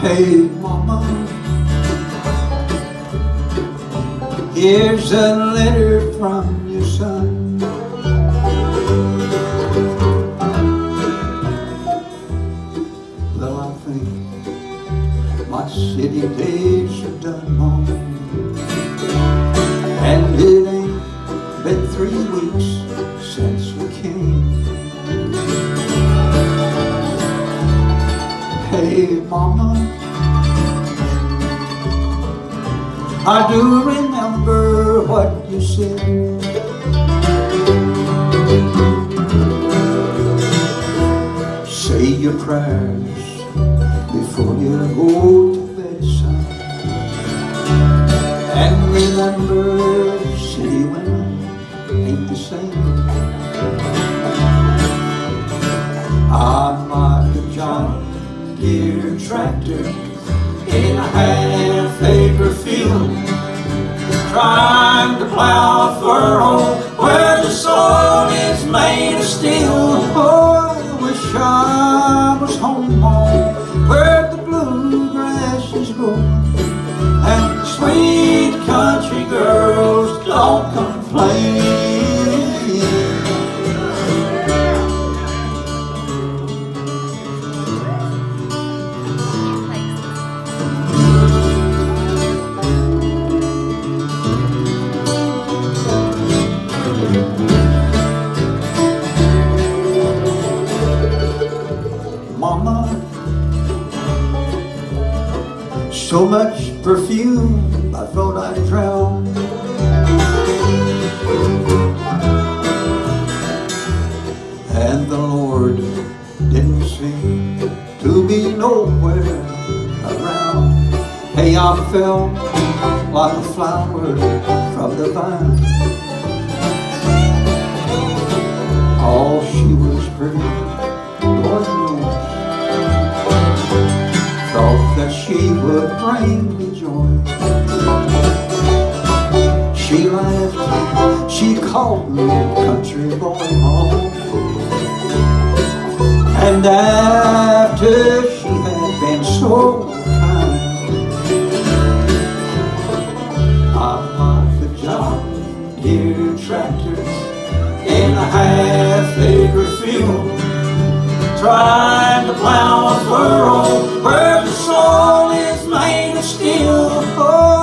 Hey mama, here's a letter from your son. Well, I think my city days are done, Mom, and it ain't been 3 weeks since we came. Hey mama, I do remember what you said. Say your prayers before you go to bed, son, and remember city women ain't the same. I'm like a John Deere tractor in a half-acre field, trying to plow a furrow where the soil is made of steel. Oh, I wish I was home, Mom, where the bluegrass is growing and the sweet country girls don't complain. Mama, so much perfume I thought I'd drown. And the Lord didn't seem to be nowhere around. Hey, I felt like a flower from the vine. Oh, she was pretty, Lord knows. Thought that she would bring me joy. She laughed, she called me country boy, Mom. And after she had been so kind, I'm like a John Deere tractor in a half-acre field, trying to plow a furrow where the soil is made of steel. Oh,